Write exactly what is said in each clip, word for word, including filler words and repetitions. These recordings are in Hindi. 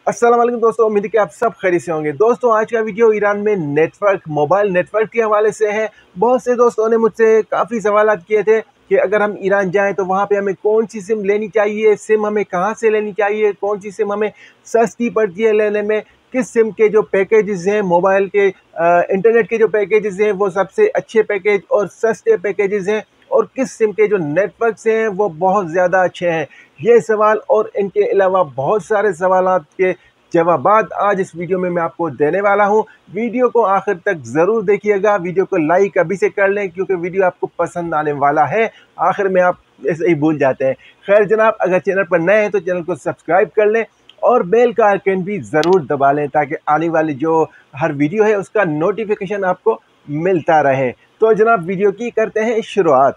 अस्सलाम वालेकुम दोस्तों, उम्मीद है कि आप सब खैरियत से होंगे। दोस्तों आज का वीडियो ईरान में नेटवर्क, मोबाइल नेटवर्क के हवाले से है। बहुत से दोस्तों ने मुझसे काफ़ी सवालात किए थे कि अगर हम ईरान जाएं तो वहाँ पे हमें कौन सी सिम लेनी चाहिए, सिम हमें कहाँ से लेनी चाहिए, कौन सी सिम हमें सस्ती पड़ती है लेने में, किस सिम के जो पैकेजेस हैं, मोबाइल के अ, इंटरनेट के जो पैकेजेस हैं वो सबसे अच्छे पैकेज और सस्ते पैकेजेस हैं, और किस सिम के जो नेटवर्क्स हैं वो बहुत ज़्यादा अच्छे हैं। ये सवाल और इनके अलावा बहुत सारे सवालात के जवाबात आज इस वीडियो में मैं आपको देने वाला हूं। वीडियो को आखिर तक ज़रूर देखिएगा। वीडियो को लाइक अभी से कर लें क्योंकि वीडियो आपको पसंद आने वाला है। आखिर में आप ऐसे ही भूल जाते हैं। खैर जनाब, अगर चैनल पर नए हैं तो चैनल को सब्सक्राइब कर लें और बेल का आइकन भी ज़रूर दबा लें ताकि आने वाली जो हर वीडियो है उसका नोटिफिकेशन आपको मिलता रहे। तो जनाब वीडियो की करते हैं शुरुआत।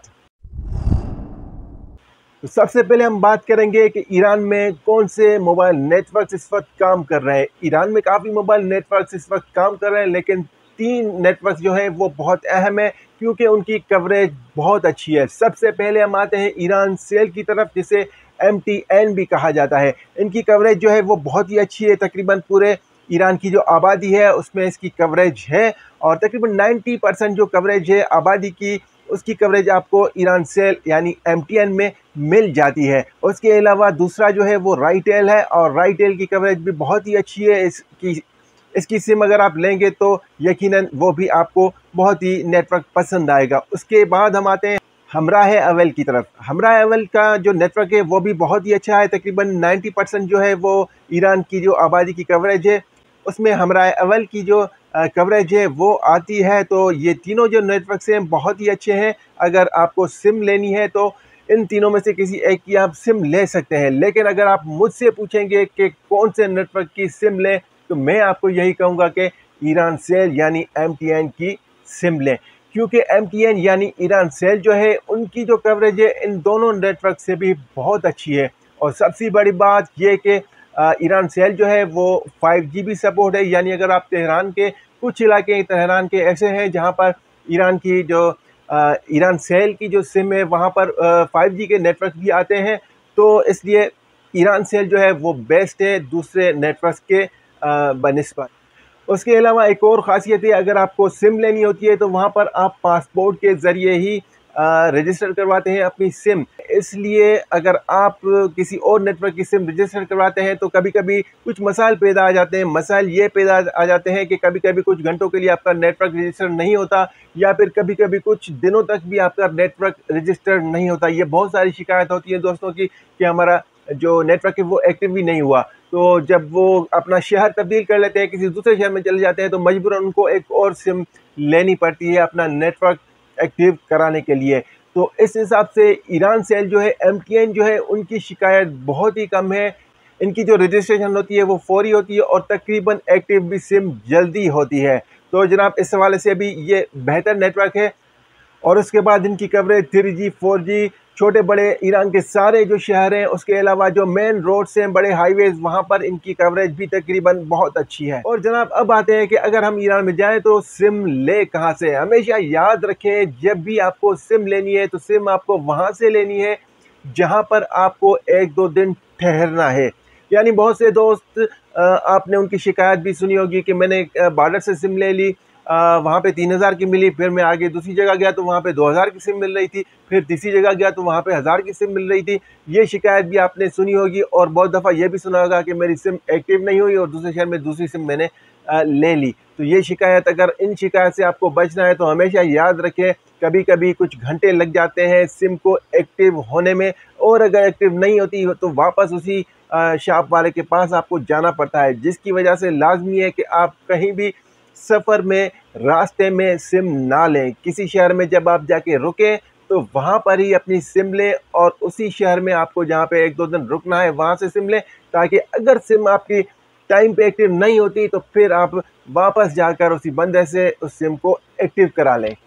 तो सबसे पहले हम बात करेंगे कि ईरान में कौन से मोबाइल नेटवर्क्स इस वक्त काम कर रहे हैं। ईरान में काफ़ी मोबाइल नेटवर्क्स इस वक्त काम कर रहे हैं, लेकिन तीन नेटवर्क्स जो हैं वो बहुत अहम है क्योंकि उनकी कवरेज बहुत अच्छी है। सबसे पहले हम आते हैं ईरान सेल की तरफ, जिसे एम टी एन भी कहा जाता है। इनकी कवरेज जो है वो बहुत ही अच्छी है। तकरीबन पूरे ईरान की जो आबादी है उसमें इसकी कवरेज है, और तकरीबन नब्बे परसेंट जो कवरेज है आबादी की, उसकी कवरेज आपको ईरान सेल यानी एम टी एन में मिल जाती है। उसके अलावा दूसरा जो है वो राइटेल है, और राइटेल की कवरेज भी बहुत ही अच्छी है। इसकी इसकी सिम अगर आप लेंगे तो यकीनन वो भी आपको बहुत ही नेटवर्क पसंद आएगा। उसके बाद हम आते हैं हमराह अवेल की तरफ। हमराह अवेल का जो नेटवर्क है वो भी बहुत ही अच्छा है। तकरीबन नब्बे परसेंट जो है वो ईरान की जो आबादी की कवरेज है उसमें हमराह अवेल की जो कवरेज है वो आती है। तो ये तीनों जो नेटवर्क्स हैं बहुत ही अच्छे हैं। अगर आपको सिम लेनी है तो इन तीनों में से किसी एक की आप सिम ले सकते हैं। लेकिन अगर आप मुझसे पूछेंगे कि कौन से नेटवर्क की सिम लें तो मैं आपको यही कहूँगा कि ईरान सेल यानी एम टी एन की सिम लें, क्योंकि एम टी एन यानी ईरान सेल जो है उनकी जो कवरेज है इन दोनों नेटवर्क से भी बहुत अच्छी है। और सबसे बड़ी बात यह कि ईरान सेल जो है वो फाइव जी भी सपोर्ट है, यानी अगर आप तेहरान के कुछ इलाके तेहरान के ऐसे हैं जहाँ पर ईरान की जो ईरान सेल की जो सिम है वहाँ पर फाइव जी के नेटवर्क भी आते हैं, तो इसलिए ईरान सेल जो है वो बेस्ट है दूसरे नेटवर्क के बनिस्बत। उसके अलावा एक और ख़ासियत है, अगर आपको सिम लेनी होती है तो वहाँ पर आप पासपोर्ट के ज़रिए ही रजिस्टर करवाते हैं अपनी सिम। इसलिए अगर आप किसी और नेटवर्क की सिम रजिस्टर करवाते हैं तो कभी कभी कुछ मसाइल पैदा आ जाते हैं। मसाइल ये पैदा आ जाते हैं कि कभी कभी कुछ घंटों के लिए आपका नेटवर्क रजिस्टर नहीं होता, या फिर कभी कभी कुछ दिनों तक भी आपका नेटवर्क रजिस्टर नहीं होता। ये बहुत सारी शिकायत होती है दोस्तों की कि हमारा जो नेटवर्क है वो एक्टिव ही नहीं हुआ। तो जब वो अपना शहर तब्दील कर लेते हैं, किसी दूसरे शहर में चले जाते हैं, तो मजबूरन उनको एक और सिम लेनी पड़ती है अपना नेटवर्क एक्टिव कराने के लिए। तो इस हिसाब से ईरान सेल जो है, एम टी एन जो है, उनकी शिकायत बहुत ही कम है। इनकी जो रजिस्ट्रेशन होती है वो फौरी होती है और तकरीबन एक्टिव भी सिम जल्दी होती है। तो जनाब इस हवाले से अभी ये बेहतर नेटवर्क है। और उसके बाद इनकी coverage three G four G छोटे बड़े ईरान के सारे जो शहर हैं, उसके अलावा जो मेन रोड से बड़े हाईवेज, वहाँ पर इनकी कवरेज भी तकरीबन बहुत अच्छी है। और जनाब अब आते हैं कि अगर हम ईरान में जाएं तो सिम ले कहाँ से। हमेशा याद रखें, जब भी आपको सिम लेनी है तो सिम आपको वहाँ से लेनी है जहाँ पर आपको एक दो दिन ठहरना है। यानी बहुत से दोस्त, आपने उनकी शिकायत भी सुनी होगी कि मैंने बॉर्डर से सिम ले ली, वहाँ पे तीन हज़ार की मिली, फिर मैं आगे दूसरी जगह गया तो वहाँ पे दो हज़ार की सिम मिल रही थी, फिर तीसरी जगह गया तो वहाँ पे हज़ार की सिम मिल रही थी। ये शिकायत भी आपने सुनी होगी, और बहुत दफ़ा ये भी सुना होगा कि मेरी सिम एक्टिव नहीं हुई और दूसरे शहर में दूसरी सिम मैंने ले ली। तो ये शिकायत, अगर इन शिकायत से आपको बचना है तो हमेशा याद रखें, कभी कभी कुछ घंटे लग जाते हैं सिम को एक्टिव होने में, और अगर एक्टिव नहीं होती तो वापस उसी शॉप वाले के पास आपको जाना पड़ता है, जिसकी वजह से लाजमी है कि आप कहीं भी सफ़र में रास्ते में सिम ना लें। किसी शहर में जब आप जाके रुकें तो वहाँ पर ही अपनी सिम लें, और उसी शहर में आपको जहाँ पे एक दो दिन रुकना है वहाँ से सिम लें, ताकि अगर सिम आपकी टाइम पे एक्टिव नहीं होती तो फिर आप वापस जाकर उसी बंदे से उस सिम को एक्टिव करा लें।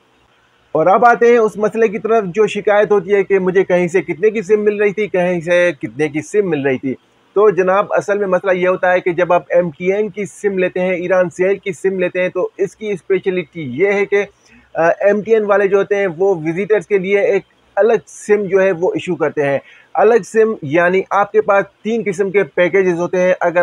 और अब आते हैं उस मसले की तरफ जो शिकायत होती है कि मुझे कहीं से कितने की सिम मिल रही थी, कहीं से कितने की सिम मिल रही थी। तो जनाब असल में मसला ये होता है कि जब आप एम टी एन की सिम लेते हैं, ईरान सेल की सिम लेते हैं, तो इसकी स्पेशलिटी ये है कि एम टी एन वाले जो होते हैं वो विजिटर्स के लिए एक अलग सिम जो है वो इशू करते हैं। अलग सिम यानी आपके पास तीन किस्म के पैकेजेस होते हैं। अगर आप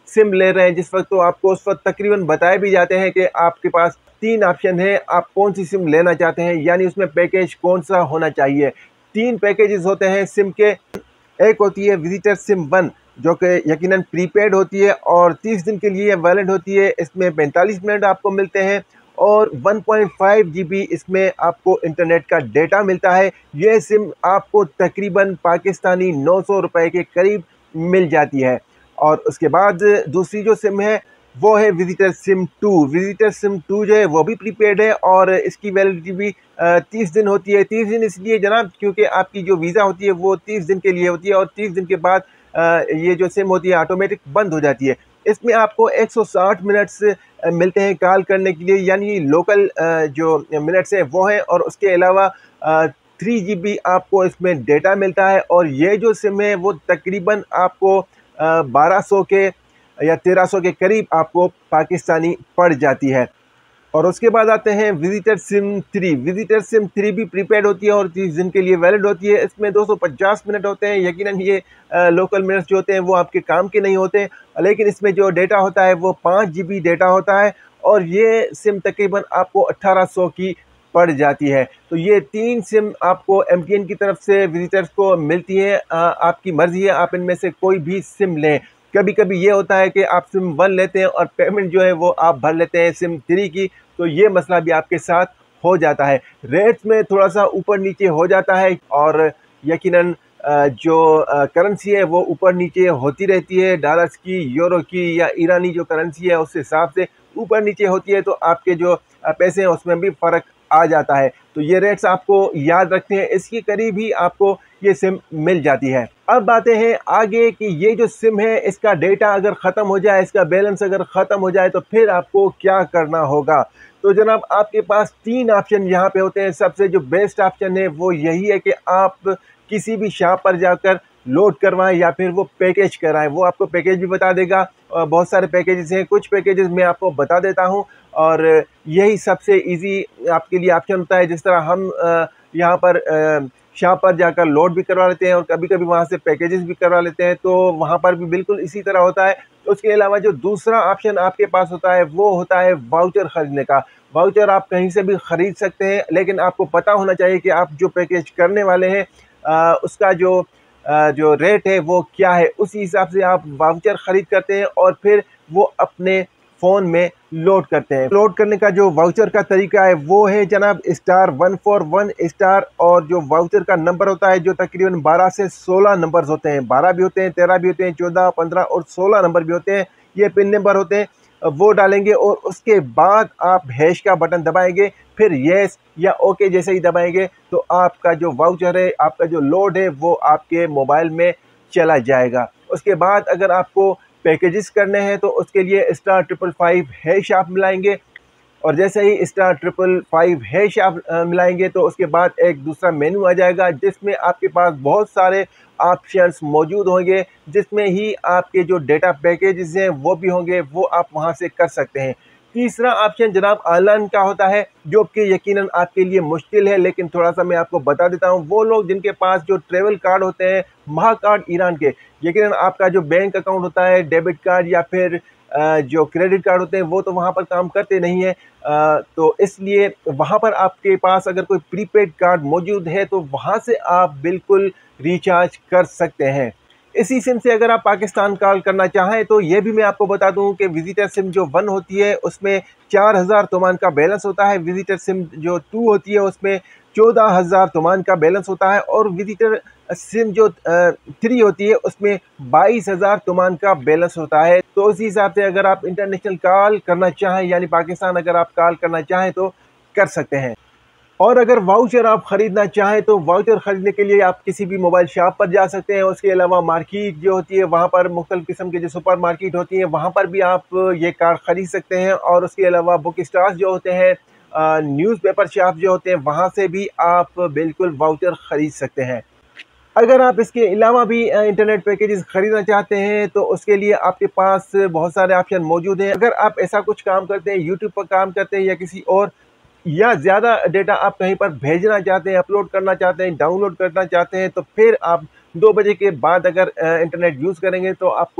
सिम ले रहे हैं जिस वक्त, तो आपको उस वक्त तकरीबन बताए भी जाते हैं कि आपके पास तीन ऑप्शन है, आप कौन सी सिम लेना चाहते हैं, यानी उसमें पैकेज कौन सा होना चाहिए। तीन पैकेजेस होते हैं सिम के। एक होती है विजिटर सिम वन, जो कि यकीनन प्रीपेड होती है और तीस दिन के लिए वैलिड होती है। इसमें पैंतालीस मिनट आपको मिलते हैं और one point five G B इसमें आपको इंटरनेट का डेटा मिलता है। ये सिम आपको तकरीबन पाकिस्तानी नौ सौ रुपये के करीब मिल जाती है। और उसके बाद दूसरी जो सिम है वो है visitor SIM two. Visitor SIM two जो है वो भी प्रीपेड है और इसकी वैलिडिटी भी तीस दिन होती है। तीस दिन इसलिए जनाब क्योंकि आपकी जो वीज़ा होती है वो तीस दिन के लिए होती है और तीस दिन के बाद आ, ये जो सिम होती है ऑटोमेटिक बंद हो जाती है। इसमें आपको एक सौ साठ मिनट्स मिलते हैं कॉल करने के लिए, यानी लोकल जो मिनट्स हैं वो हैं, और उसके अलावा थ्री जी बी आपको इसमें डेटा मिलता है। और ये जो सिम है वो तकरीबन आपको बारह सौ के या तेरह सौ के करीब आपको पाकिस्तानी पड़ जाती है। और उसके बाद आते हैं visitor SIM three. Visitor SIM three भी प्रीपेड होती है और तीस दिन के लिए वैलिड होती है। इसमें दो सौ पचास मिनट होते हैं। यकीनन ये आ, लोकल मिनट्स जो होते हैं वो आपके काम के नहीं होते, लेकिन इसमें जो डेटा होता है वो पाँच जी बी डेटा होता है और ये सिम तकरीबन आपको अट्ठारह सौ की पड़ जाती है। तो ये तीन सिम आपको एम टी एन की तरफ से विजिटर्स को मिलती है। आ, आपकी मर्ज़ी है, आप इनमें से कोई भी सिम लें। कभी कभी ये होता है कि आप सिम वन लेते हैं और पेमेंट जो है वो आप भर लेते हैं सिम थ्री की, तो ये मसला भी आपके साथ हो जाता है। रेट्स में थोड़ा सा ऊपर नीचे हो जाता है और यकीनन जो करेंसी है वो ऊपर नीचे होती रहती है। डॉलर्स की, यूरो की या ईरानी जो करेंसी है उस हिसाब से ऊपर नीचे होती है, तो आपके जो पैसे हैं उसमें भी फ़र्क आ जाता है। तो ये रेट्स आपको याद रखते हैं, इसके करीब ही आपको ये सिम मिल जाती है। अब बातें हैं आगे कि ये जो सिम है इसका डेटा अगर ख़त्म हो जाए, इसका बैलेंस अगर ख़त्म हो जाए तो फिर आपको क्या करना होगा। तो जनाब आपके पास तीन ऑप्शन यहाँ पे होते हैं। सबसे जो बेस्ट ऑप्शन है वो यही है कि आप किसी भी शॉप पर जाकर लोड करवाएं या फिर वो पैकेज कराएं। वो आपको पैकेज भी बता देगा। बहुत सारे पैकेजेस हैं, कुछ पैकेजेस मैं आपको बता देता हूँ और यही सबसे इजी आपके लिए ऑप्शन होता है। जिस तरह हम यहाँ पर शॉप पर जाकर लोड भी करवा लेते हैं और कभी कभी वहाँ से पैकेजेस भी करवा लेते हैं, तो वहाँ पर भी बिल्कुल इसी तरह होता है। उसके अलावा जो दूसरा ऑप्शन आपके पास होता है वो होता है वाउचर ख़रीदने का। वाउचर आप कहीं से भी ख़रीद सकते हैं, लेकिन आपको पता होना चाहिए कि आप जो पैकेज करने वाले हैं आ, उसका जो आ, जो रेट है वो क्या है। उसी हिसाब से आप वाउचर ख़रीद करते हैं और फिर वो अपने फ़ोन में लोड करते हैं। लोड करने का जो वाउचर का तरीका है वो है जनाब star one four one star, और जो वाउचर का नंबर होता है जो तकरीबन बारह से सोलह नंबर्स होते हैं। बारह भी होते हैं, तेरह भी होते हैं, चौदह, पंद्रह और सोलह नंबर भी होते हैं। ये पिन नंबर होते हैं, वो डालेंगे और उसके बाद आप हैश का बटन दबाएंगे, फिर येस या ओके जैसे ही दबाएंगे तो आपका जो वाउचर है, आपका जो लोड है वो आपके मोबाइल में चला जाएगा। उसके बाद अगर आपको पैकेजेस करने हैं तो उसके लिए स्टार ट्रिपल फाइव हैश आप मिलाएंगे, और जैसे ही स्टार ट्रिपल फाइव हैश आप मिलाएंगे तो उसके बाद एक दूसरा मेन्यू आ जाएगा जिसमें आपके पास बहुत सारे ऑप्शंस मौजूद होंगे, जिसमें ही आपके जो डेटा पैकेजेस हैं वो भी होंगे, वो आप वहां से कर सकते हैं। तीसरा ऑप्शन जनाब ऑनलाइन का होता है, जो कि यकीनन आपके लिए मुश्किल है, लेकिन थोड़ा सा मैं आपको बता देता हूँ। वो लोग जिनके पास जो ट्रेवल कार्ड होते हैं, महा कार्ड ईरान के, यकीनन आपका जो बैंक अकाउंट होता है, डेबिट कार्ड या फिर जो क्रेडिट कार्ड होते हैं, वो तो वहाँ पर काम करते नहीं है। तो इसलिए वहाँ पर आपके पास अगर कोई प्रीपेड कार्ड मौजूद है तो वहाँ से आप बिल्कुल रिचार्ज कर सकते हैं। इसी सिम से अगर आप पाकिस्तान कॉल करना चाहें तो ये भी मैं आपको बता दूं कि विजिटर सिम जो वन होती है उसमें चार हज़ार तुमान का बैलेंस होता है। विजिटर सिम जो टू होती है उसमें चौदह हज़ार तुमान का बैलेंस होता है, और विजिटर सिम जो थ्री होती है उसमें बाईस हज़ार तुमान का बैलेंस होता है। तो उसी हिसाब से अगर आप इंटरनेशनल कॉल करना चाहें, यानी पाकिस्तान अगर आप कॉल करना चाहें तो कर सकते हैं। और अगर वाउचर आप ख़रीदना चाहें तो वाउचर ख़रीदने के लिए आप किसी भी मोबाइल शॉप पर जा सकते हैं। उसके अलावा मार्केट जो होती है वहाँ पर मुख्तलिफ़ किस्म के जो सुपर मार्केट होती हैं वहाँ पर भी आप ये कार्ड ख़रीद सकते हैं। और उसके अलावा बुक स्टॉर्स जो होते हैं, न्यूज़पेपर शॉप जो होते हैं, वहाँ से भी आप बिल्कुल वाउचर ख़रीद सकते हैं। अगर आप इसके अलावा भी इंटरनेट पैकेजेस ख़रीदना चाहते हैं तो उसके लिए आपके पास बहुत सारे ऑप्शन मौजूद हैं। अगर आप ऐसा कुछ काम करते हैं, यूट्यूब पर काम करते हैं या किसी और, या ज़्यादा डेटा आप कहीं पर भेजना चाहते हैं, अपलोड करना चाहते हैं, डाउनलोड करना चाहते हैं, तो फिर आप दो बजे के बाद अगर इंटरनेट यूज़ करेंगे तो आपको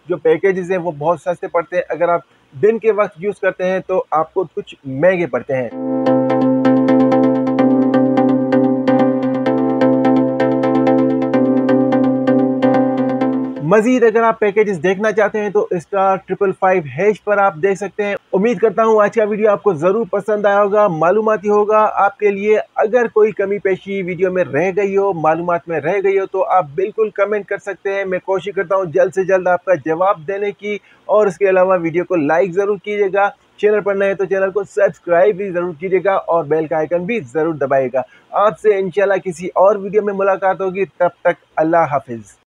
जो पैकेजेस हैं वो बहुत सस्ते पड़ते हैं। अगर आप दिन के वक्त यूज़ करते हैं तो आपको कुछ महंगे पड़ते हैं। मजीद अगर आप पैकेजेस देखना चाहते हैं तो स्टार ट्रिपल फाइव हैश पर आप देख सकते हैं। उम्मीद करता हूँ आज का वीडियो आपको ज़रूर पसंद आया होगा, मालूमाती होगा आपके लिए। अगर कोई कमी पेशी वीडियो में रह गई हो, मालूमात में रह गई हो, तो आप बिल्कुल कमेंट कर सकते हैं। मैं कोशिश करता हूँ जल्द से जल्द आपका जवाब देने की। और इसके अलावा वीडियो को लाइक ज़रूर कीजिएगा, चैनल पर नए हैं तो चैनल को सब्सक्राइब भी ज़रूर कीजिएगा और बेल का आइकन भी ज़रूर दबाइएगा। आपसे इंशाल्लाह किसी और वीडियो में मुलाकात होगी, तब तक अल्लाह हाफिज़।